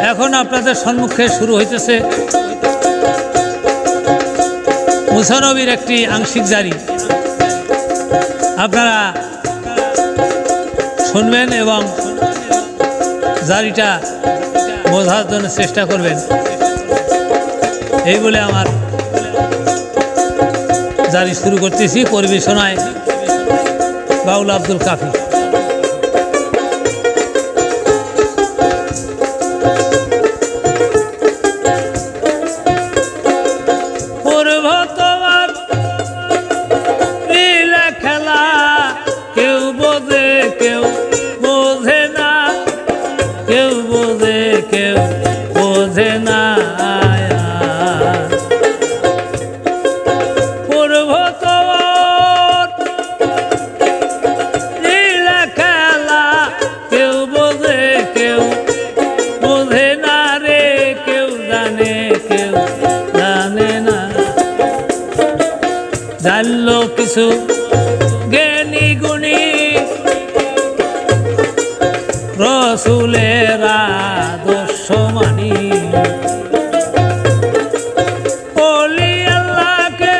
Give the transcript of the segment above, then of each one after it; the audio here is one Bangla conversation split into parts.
এখন আপনাদের সম্মুখে শুরু হইতেছে মুসা নবীর একটি আংশিক জারি। আপনারা শুনবেন এবং জারিটা বোঝার জন্য চেষ্টা করবেন, এই বলে আমার জারি শুরু করতেছি। পরিবেশনায় বাউল আব্দুল কাফি। জানলো কিছু জ্ঞানী গুণী রসুলের আদর্শ মানি, ওলি আল্লাহকে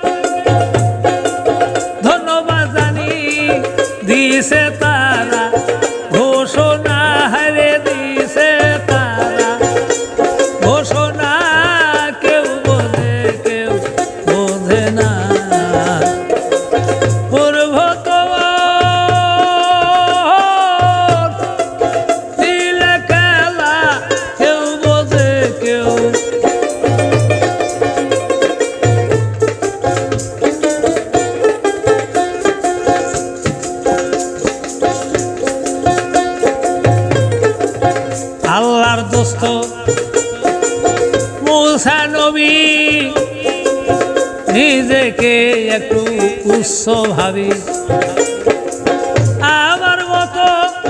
ধন্যবাদ জানি, দিছে তারা ঘোষণা, হারে দিছে তারা ঘোষণা, কেউ বোঝে কেউ বোঝে না। আল্লাহর দোস্ত মুসা নবী নিজেকে একটু উচ্চ ভাবি, আমার মতো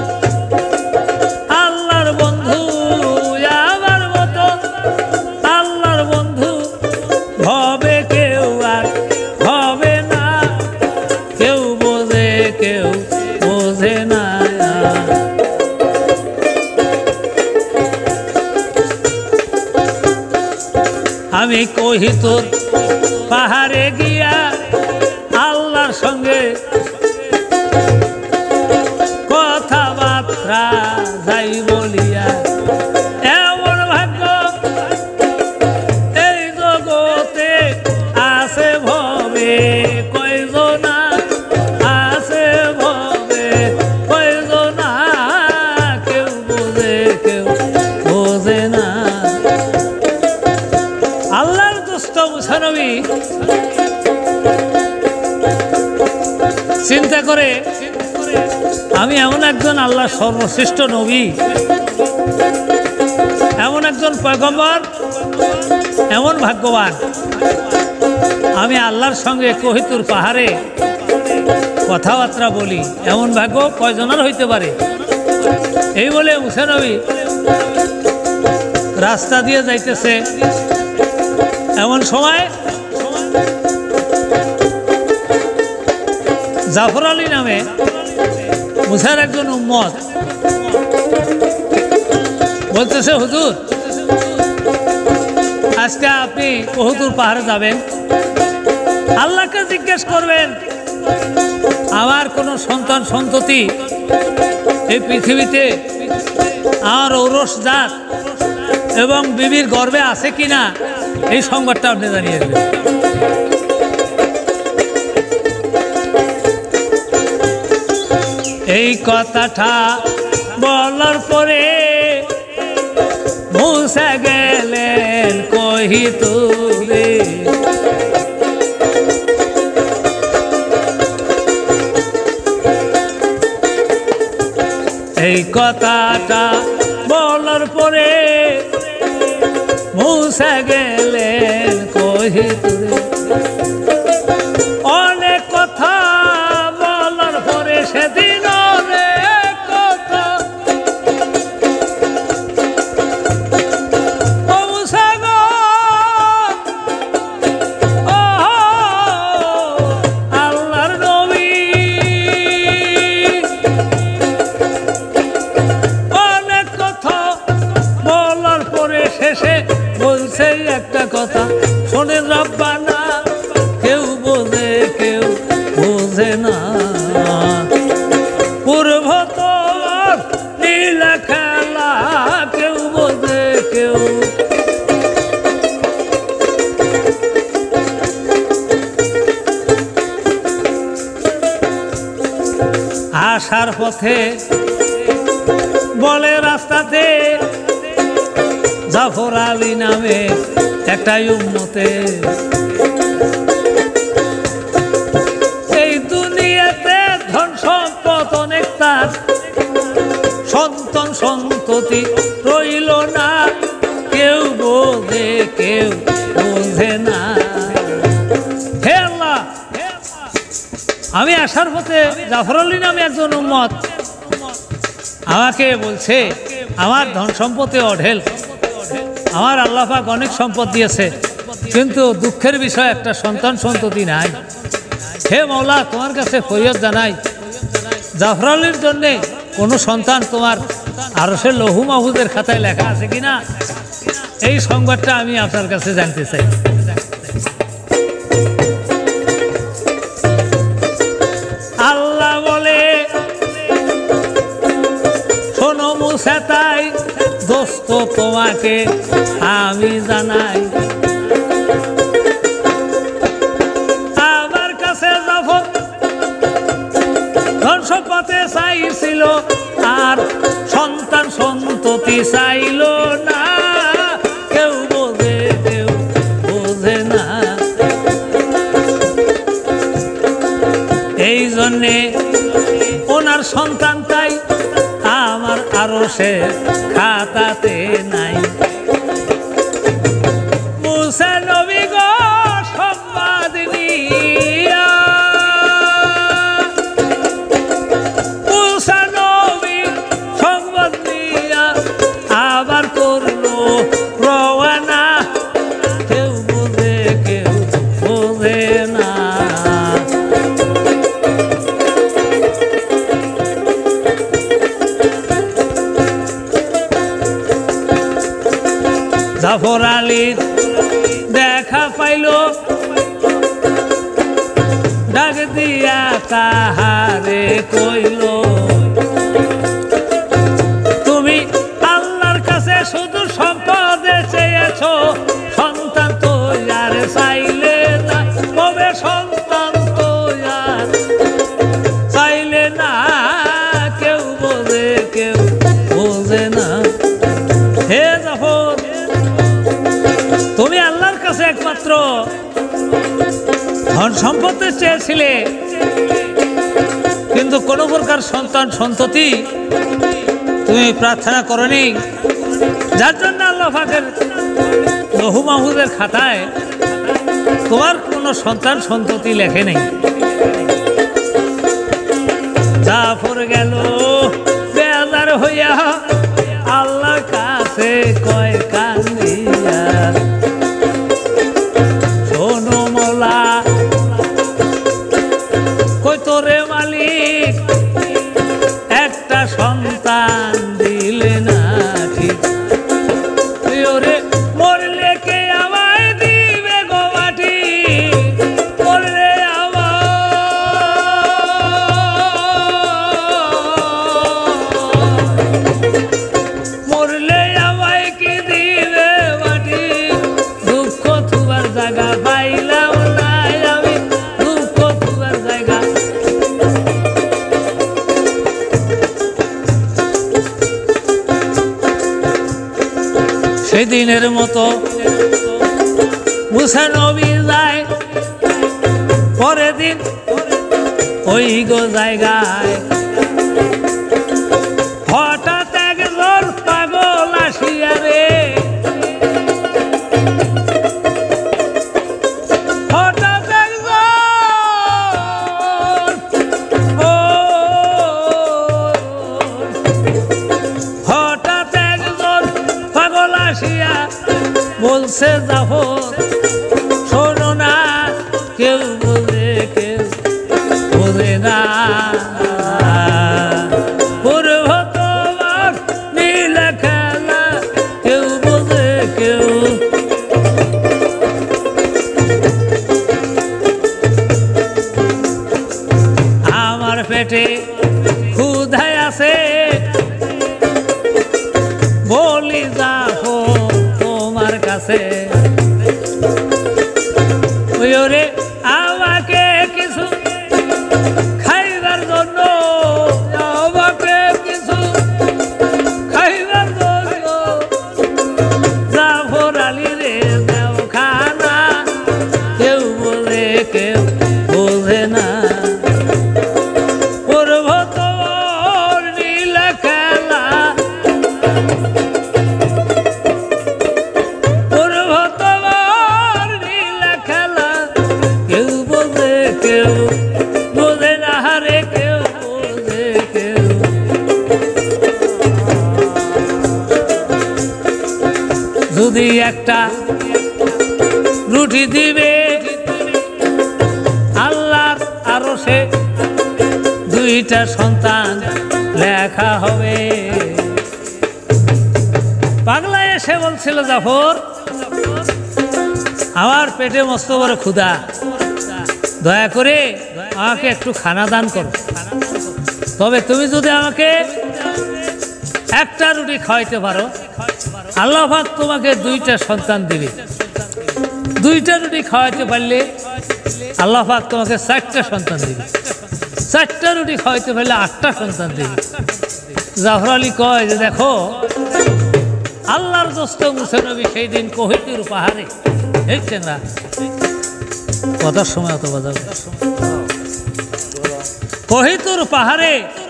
আল্লাহর বন্ধু, আমার মতো আল্লাহর বন্ধু হবে কেউ আর হবে না, কেউ বোঝে কেউ বোঝে না। আমি কহিতুর পাহাড়ে গিয়া আল্লাহর সঙ্গে কথাবার্তা যাই বলিয়া, এমন ভাগ্য এই জগতে আছে ভবে কয়জনা, আছে ভবে কয়জনা, কেউ বোঝে কেউ বোঝে না। আল্লাহর দোস্ত মুসা নবী চিন্তা করে, আমি এমন একজন আল্লাহর সর্বশ্রেষ্ঠ নবী, এমন একজন পয়গম্বর, এমন ভাগ্যবান, আমি আল্লাহর সঙ্গে কহিতুর পাহাড়ে কথাবার্তা বলি, এমন ভাগ্য কয়জনের হইতে পারে। এই বলে মুসা নবী রাস্তা দিয়ে যাইতেছে। এমন সময় জাফর আলী নামে মুসার একজন উম্মত বলতেছে, হুজুর আজকে আপনি কহুতুর পাহাড়ে যাবেন, আল্লাহকে জিজ্ঞেস করবেন আমার কোনো সন্তান সন্ততি এই পৃথিবীতে আমার ঔরস জাত এবং বিবির গর্ভে আছে কিনা, এই সংবাদটা আপনি জানিয়ে দেবেন। এই কথাটা বলার পরে মুসা গেলেন কহিতুরে, এই কথাটা বলার পরে মুসা গেলেন কহিতুরে। অনেক কথা বলার পরে সেদিন অনেক কথা, ও মুসা গো, আল্লাহর নবী, অনেক কথা বলার পথে বলে রাস্তাতে জাফর আলী নামে একটা উম্মতে এই দুনিয়াতে ধন সম্পদ অনেক তার সন্তান সন্ততি রইল না কেউ বোঝে না হে আল্লাহ আমি আসার পথে জাফর আলী নামে একজন উম্মত আমাকে বলছে আমার ধন সম্পদে অঢেল আমার আল্লাহ পাক অনেক সম্পদ দিয়েছে কিন্তু দুঃখের বিষয় একটা সন্তান সন্ততি নাই হে মওলা তোমার কাছে ফরিয়াদ জানাই জাফর আলীর জন্যে কোনো সন্তান তোমার আরশের লৌহ মাহফুজের খাতায় লেখা আছে কিনা এই সংবাদটা আমি আপনার কাছে জানতে চাই আল্লাহ বলে শোনো মুসা তাই দোস্ত তোমাকে আমি জানাই আমার কাছে জাফর ধন সম্পদে চাইছিল আর সন্তান সন্ততি চাইল না কেউ বোঝে না এই জন্যে ওনার সন্তান তাই আমার আরশের খাতাতে নাই মুসা নবী গো সংবাদ নিয়া মুসা নবী সংবাদ নিয়া আবার করলো রওয়ানা কেউ বোঝে না জাফর আলীর দেখা পাইল ডাক দিয়া তাহারে কইল তুমি আল্লাহর কাছে শুধু সম্পদে চেয়েছ সন্তান তো আর চাইলে না কবে সন্তান তো আর চাইলে না কেউ বোঝে না হে জাফর তুমি আল্লাহর কাছে একমাত্র ধন সম্পত্তি চেয়েছিলে কিন্তু কোন প্রকার সন্তান সন্ততি তুমি প্রার্থনা করনি যার জন্য আল্লাহ পাকের লৌহ মাহফুজের খাতায় তোমার কোনো সন্তান সন্ততি লেখে নেই জাফর গেল বেজার হইয়া আল্লাহর কাছে কয় কান্দিয়া শোনো মওলা কই তোরে মালিক একটা সন্তান দিলে না ঠিক ওরে মরলে কে আমায় দিবে গো মাটি মরলে মরলে আমায় কি দিবে মাটি দুঃখ থুবার জায়গা পাইলাম না আমি দুঃখ থুবার জায়গা সেদিনের মতো মুসা নবী যায় পরের দিন ওই গো জায়গায় হঠাৎ একজন পাগল আসিয়া রে হঠাৎ একজন হঠাৎ একজন পাগল আসিয়া বলছে জাফর শোনো না কেউ বোঝে না পূর্ব তোমার নীল খেলা কেউ বোঝে কেউ আমার পেটে ক্ষুধায় আছে বলি জাফর তোমার কাছে ওরে আমাকে কিছু খাইবার জন্য যদি একটা রুটি দিবে আল্লাহর আরশে দুইটা সন্তান লেখা হবে। পাগলা এসে বলছিল, জাফর আমার পেটে মস্ত বড় ক্ষুধা, দয়া করে আমাকে একটু খানা দান করো। তবে তুমি যদি আমাকে একটা রুটি খাওয়াইতে পারো আল্লাহ পাক তোমাকে দুইটা সন্তান দিবে। দুইটা রুটি খাওয়াইতে পারলে আল্লাহ পাক তোমাকে 4টা সন্তান দিবে। 4টা রুটি খাওয়াইতে পারলে 8টা সন্তান দিবে। জাফর আলী কয় যে দেখো আল্লাহর দোস্ত মুসা নবী সেই দিন কোহিতুর পাহাড়ে, দেখছেন না কথার সময় অত বাজার, কোহিতুর পাহাড়ে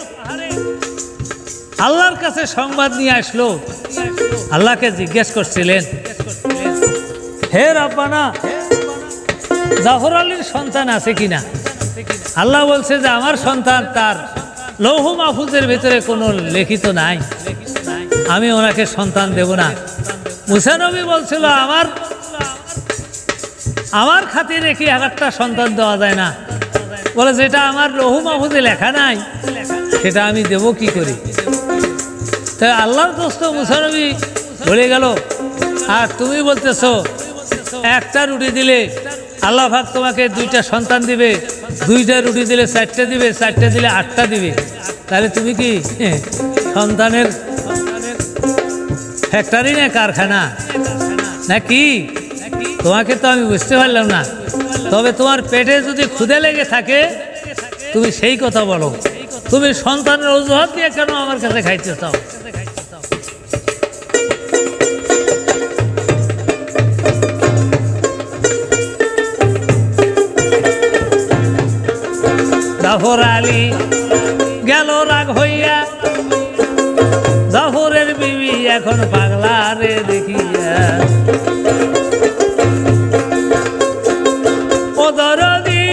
আল্লাহর কাছে সংবাদ নিয়ে আসলো। আল্লাহকে জিজ্ঞেস করছিলেন, হে রাব্বানা জাফর আলীর সন্তান আছে কিনা? আল্লাহ বলছে যে আমার সন্তান তার লৌহ মাহফুজের ভিতরে কোনো লিখিত নাই, আমি ওনাকে সন্তান দেব না। মুসা নবী বলছিল আমার খাতিরে কি একটা সন্তান দেওয়া যায় না? বলে যেটা আমার লৌহ মাহফুজে লেখা নাই সেটা আমি দেব কি করি? তাই আল্লাহর দোস্ত মুসা নবী বলে গেল, আর তুমি বলতেছো একটা রুটি দিলে আল্লাহ পাক তোমাকে দুইটা সন্তান দিবে, দুইটা রুটি দিলে 4টা দিবে, 4টা দিলে 8টা দিবে। তাহলে তুমি কি সন্তানের ফ্যাক্টরি না কারখানা নাকি? তোমাকে তো আমি বুঝতে পারলাম না। তবে তোমার পেটে যদি ক্ষুধা লেগে থাকে তুমি সেই কথা বলো, তুমি সন্তানের অজুহাত দিয়ে কেন আমার কাছে খাইতে চাও? জাফর আলী গেল রাগ হইয়া, জাফরের বিবি এখন পাগলা রে দেখিয়া। ও দরদি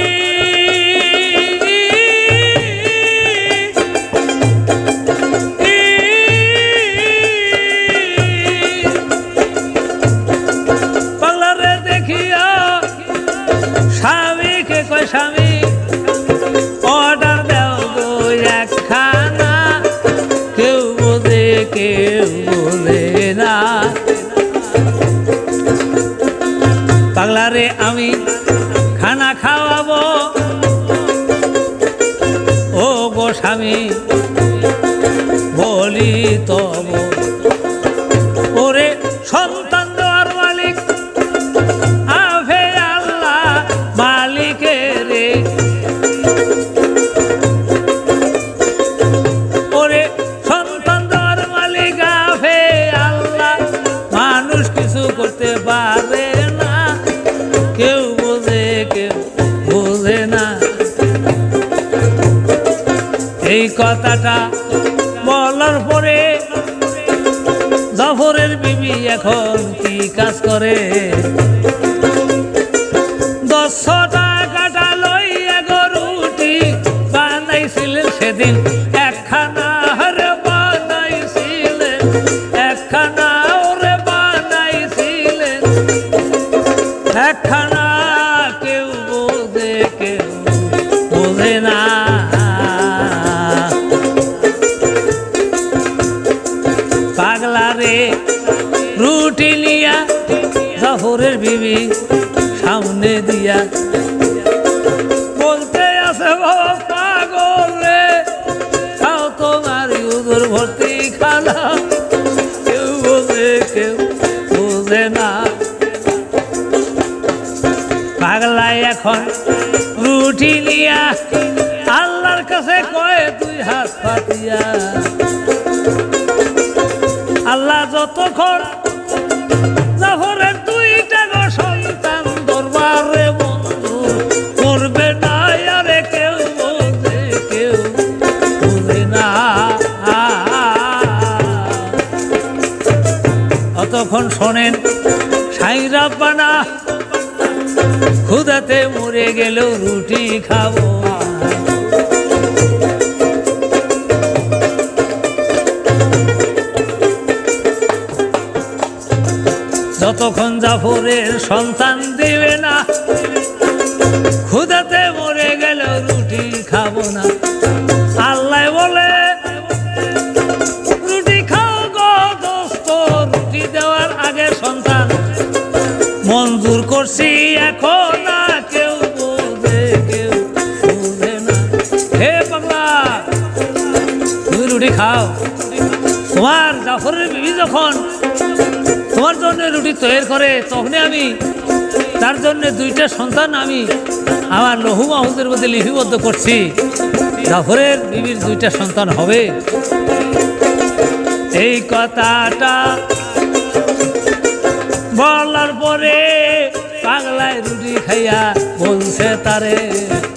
পাগলা রে দেখিয়া স্বামীকে কয়, স্বামী অর্ডার দাও গো একখানা, কেউ বোঝে কেউ বোঝে না। পাগলা রে আমি খানা খাওয়াবো, ও গো স্বামী বলি তব। ওরে সন্তান দেওয়ার মালিক আফে আল্লাহ মালিকের রে, ওরে সন্তান দেওয়ার মালিক আফে আল্লাহ, মানুষ কিছু করতে পারে না, কেউ বোঝে কেউ বোঝে না। এই কথাটা বলার পরে জাফরের বিবি এখন কি কাজ করে? 10 টাকাটা লইয়া গো রুটি বানাইছিলেন সেদিন একখানা, হরে বানাইছিলেন একখানা, ওরে বানাইছিলেন একখানা, কেউ বোঝে কেউ বোঝে না। পাগলা রে রুটি নিয়া জাফরের বিবি সামনে দিয়া বলতে আছে, বাবা পাগল রে খাও তোমার উদর ভর্তি খানা, কেউ বোঝে কেউ বোঝে না। পাগলাই এখন রুটি নিয়া আল্লাহর কাছে কয়ে 2 হাত পাতিয়া, আল্লাহ যতক্ষণ জাফরের 2টা গো সন্তান দরবারে বন্ধু করবে না, আরে কেউ বোঝে কেউ বোঝে না। অতক্ষণ শোনেন সাইরা বানা ক্ষুধাতে মরে গেল রুটি খাবো। যতক্ষণ জাফরের সন্তান দিবে না, ক্ষুধাতে মরে গেল রুটি খাবো না। আল্লাহ বলে রুটি খাও গো দোস্ত, রুটি দেওয়ার আগে সন্তান মঞ্জুর করছি, এখন না কেউ বোঝে, কেউ বোঝে না। হে পাগলা, তুমি রুটি খাও। তোমার জাফরের বিবি যখন তোমার জন্য রুটি তৈরি করে, তখনই আমি তার জন্য 2টা সন্তান আমি আমার লৌহ মাহফুজের মধ্যে লিপিবদ্ধ করছি। জাফরের বিবির 2টা সন্তান হবে। এই কথাটা বলার পরে পাগলায় রুটি খাইয়া বলছে তারে,